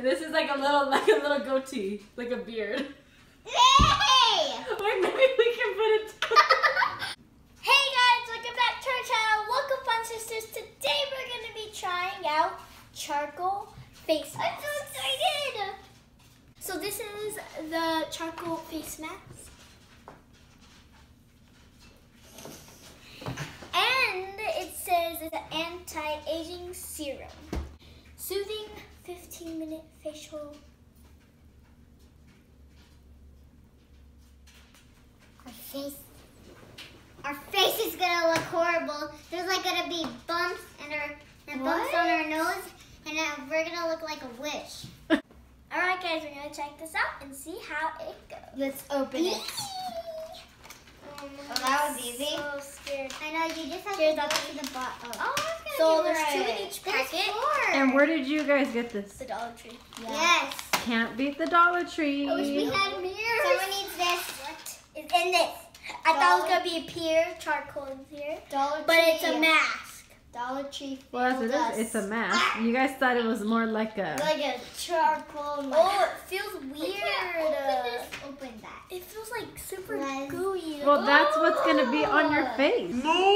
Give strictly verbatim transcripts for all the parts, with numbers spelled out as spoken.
And this is like a little, like a little goatee, like a beard. Hey! Wait, maybe we can put it. Hey guys, welcome back to our channel, Local Fun Sisters. Today we're going to be trying out charcoal face mask. I'm so excited! So this is the charcoal face mask. And it says it's an anti-aging serum. Soothing fifteen minute facial. Our face, our face is gonna look horrible. There's like gonna be bumps and our and bumps on our nose, and then we're gonna look like a witch. All right, guys, we're gonna check this out and see how it goes. Let's open it. Oh, that was easy. So scared. I know, you just have Here's to go the- to the bottom. Oh, I so was there's gonna two give in it each right. packet. There's four. And where did you guys get this? The Dollar Tree. Yes. Can't beat the Dollar Tree. I wish we had mirrors. Someone needs this. What is in this? I thought it was gonna be a pear charcoal in here, Dollar but Tree. it's a mask. Dollar Tree. Well, that's what it failed is. It's a us. mask. You guys thought it was more like a. Like a charcoal mask. Oh, it feels I weird. can't open this. Open that. It feels like super Guys. gooey. Well, that's what's gonna be on your face.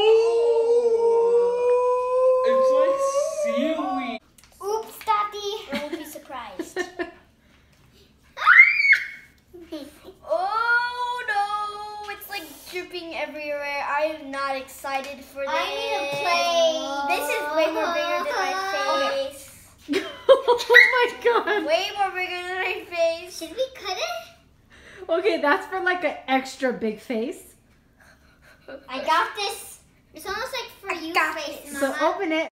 It's like seaweed. Oops, Daddy. We'll be surprised. Oh no! It's like dripping everywhere. I am not excited for this. I need to play. This is way more bigger than my face. Oh my god. Way more bigger than my face. Should we cut it? Okay, that's for like an extra big face. I got this. It's almost like for I you got face, this. So Mama. open it.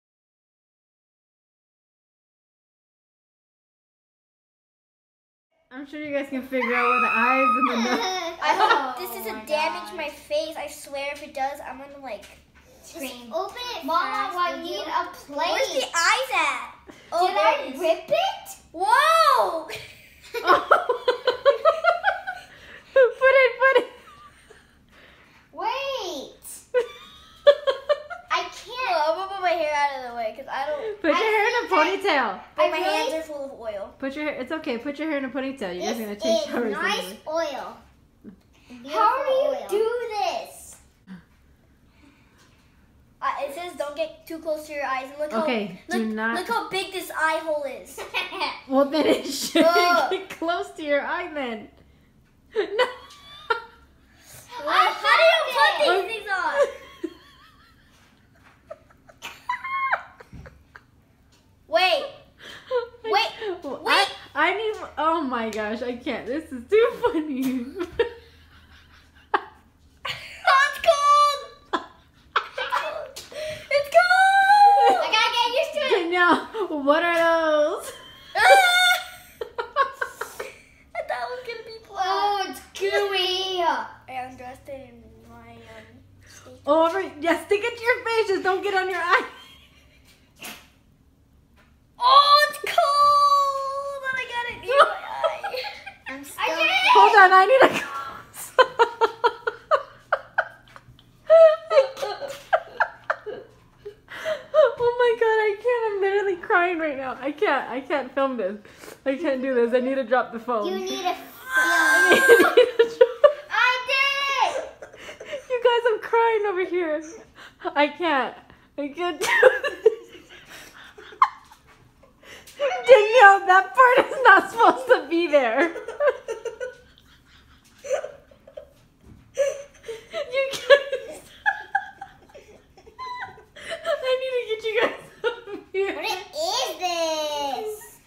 I'm sure you guys can figure out where the eyes and the nose. I hope this Oh doesn't my damage God. my face. I swear if it does, I'm gonna like Scream. open it. Mama, first, I would need you? a plate. Where's the eyes at? Oh, Did there I it is. rip it? Whoa! Put it, put it. Wait. I can't. Hold on, I'm gonna put my hair out of the way because I don't. Put your I hair in a think ponytail. But I my really- hands are full of oil. Put your hair. It's okay. Put your hair in a ponytail. You guys are gonna This take is showers nice anyway. oil. How do you Beautiful do oil. this? Uh, it says don't get too close to your eyes. And look Okay, how do look, not- look how big this eye hole is. Well, then it should Ugh. get close to your eye then. No. How do you put these Okay. things on? Wait, Wait, Well, wait. I, I need. Oh my gosh, I can't. This is too funny. oh, it's cold. It's cold. I gotta get used to it. Danielle, what are those? I thought it was gonna be black. Oh, it's gooey. I undressed it in my um. steak. Over. Yeah, stick it to your face. Just don't get on your eye. Oh, it's cold! And I got it in my eye. I'm still I did it! Hold on, I need a. Oh my god, I can't. I'm literally crying right now. I can't. I can't film this. I can't do this. I need to drop the phone. You need a I need film. to drop- I did it! You guys, I'm crying over here. I can't. I can't do this. Danielle, that part is not supposed to be there. You guys. I need to get you guys up here. What is this?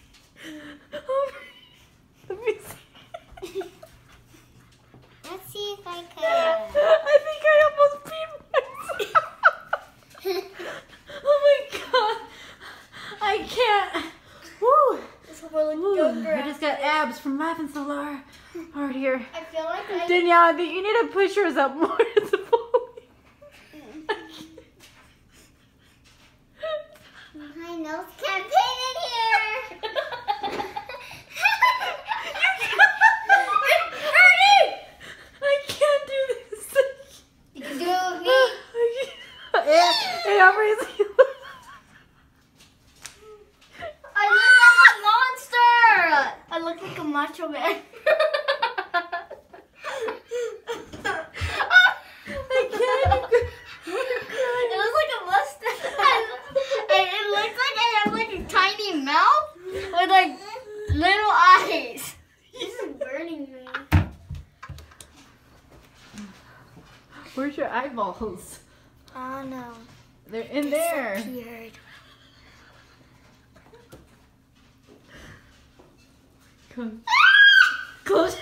Let me see. Let's see if I I think I almost peed myself. can. Oh my god. I can't. Woo. This will look Ooh, good for I just got abs from laughing so hard, hard here. I feel like I... Danielle, I think you need to push yours up more. It's fully. My nose can't fit in here. I can't do this. You can do it with me. Yeah, hey, I'm raising. I look like a monster. Macho Man. I can't. It looks like a mustache. And it looks like it has like a tiny mouth with like little eyes. This is burning me. Where's your eyeballs? Oh no. They're in there. Disappeared. Close. Close.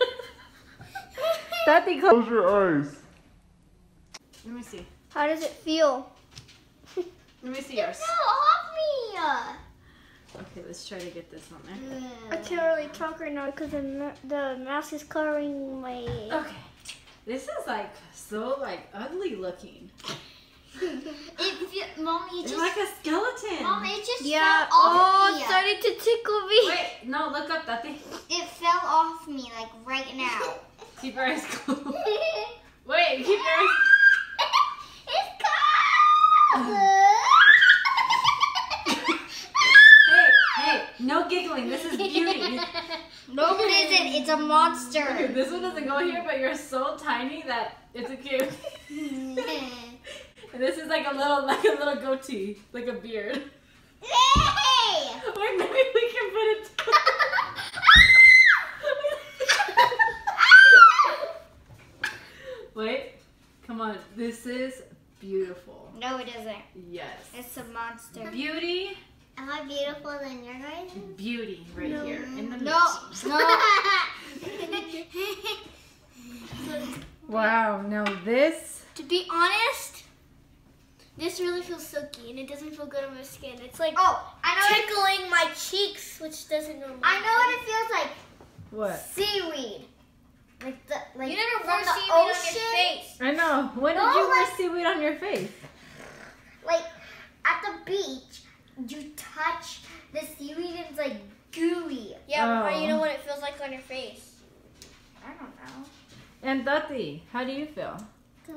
Tati, close your eyes. Let me see. How does it feel? Let me see yours. No, off me. Okay, let's try to get this on there. I can't really talk right now because the, ma- the mask is covering my. Okay. This is like so like ugly looking. It feel, Mommy, it It's just, like a skeleton. Mommy, it just Yeah. fell off Oh, me. it's starting to tickle me. Wait, no, look up, Tati. It fell off me like right now. Keep your eyes closed. Wait, keep your eyes. It's cold. Hey, hey, no giggling. This is beauty. No, it isn't. It's a monster. This one doesn't go here, but you're so tiny that it's a cute. And this is like a little, like a little goatee, like a beard. Hey! Wait, maybe we can put it. Wait, come on. This is beautiful. No, it isn't. Yes. It's a monster. Beauty, Am I beautiful than your guys? beauty, right here in the No. midst. No. Wow. Now this. To be honest, this really feels silky and it doesn't feel good on my skin. It's like Oh, I know. What, tickling my cheeks, which doesn't normally. I know what it feels like. What? Seaweed. Like the like You never from wore the seaweed on ocean. your face. I know. When did No, you wear like- seaweed on your face? Like at the beach, you touch the seaweed and it's like gooey. Yeah, but how do you Oh. know what it feels like on your face? I don't know. And Tati, how do you feel? Good.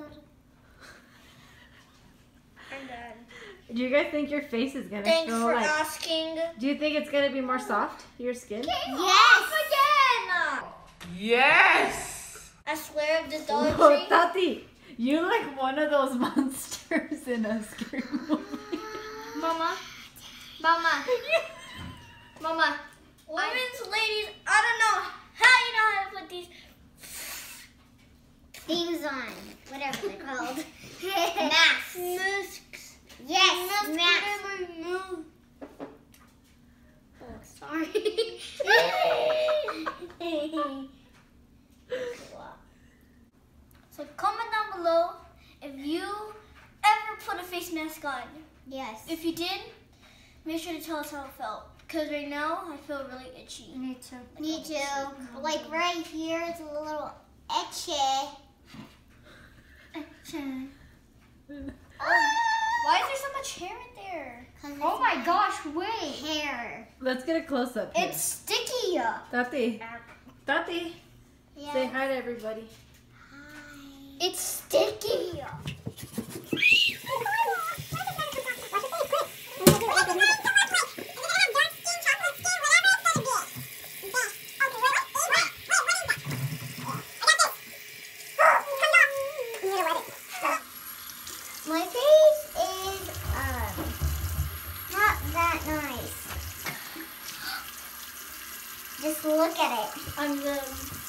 I'm done. Do you guys think your face is gonna Thanks feel for like? asking. Do you think it's gonna be more soft, your skin? Yes. Again! Yes! I swear of the Dollar Whoa, Tree. Tati, you like one of those monsters in a scary movie. Mama. Mama. Mama. Women's ladies, I don't know how you know how to put these. Things on. Whatever they're called. Masks. Masks. Yes. Masks. Masks. Oh, sorry. So comment down below if you ever put a face mask on. Yes. If you did, make sure to tell us how it felt. Because right now, I feel really itchy. Me too. Me too. Like right here, it's a little itchy. Why is there so much hair in there? Oh my gosh, wait. Hair. Let's get a close up. Here. It's sticky. Tati. Tati, Yeah. say hi to everybody. It's sticky. My face is um not that nice. Just look at it. I'm the.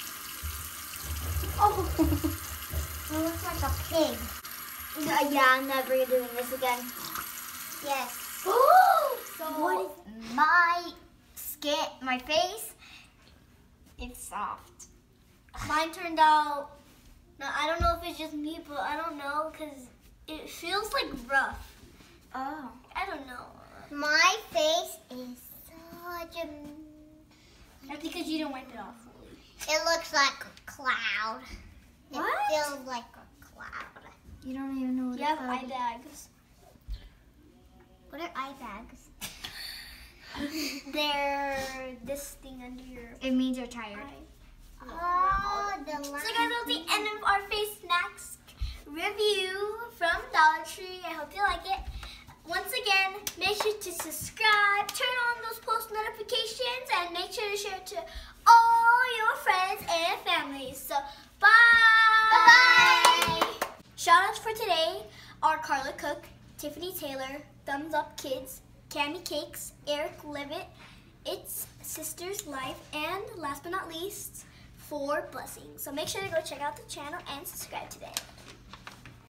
Oh, it looks like a pig. Uh, yeah, I'm never doing this again. Yes. So What is my skin, my face? It's soft. mine turned out. No, I don't know if it's just me, but I don't know because it feels like rough. Oh. I don't know. My face is such a. That's because you didn't wipe it off fully. It looks like a cloud. What? It feels like a cloud. You don't even know what You have eye bags. What are eye bags? They're this thing under your It means you're tired. eye. Oh, the So guys, that's the end of our face mask review from Dollar Tree. I hope you like it. Once again, make sure to subscribe, turn on those post notifications, and make sure to share it to all friends and family. So, bye! Bye-bye! Shoutouts for today are Carla Cook, Tiffany Taylor, Thumbs Up Kids, Cammy Cakes, Eric Levitt, It's Sister's Life, and last but not least, For Blessings. So make sure to go check out the channel and subscribe today.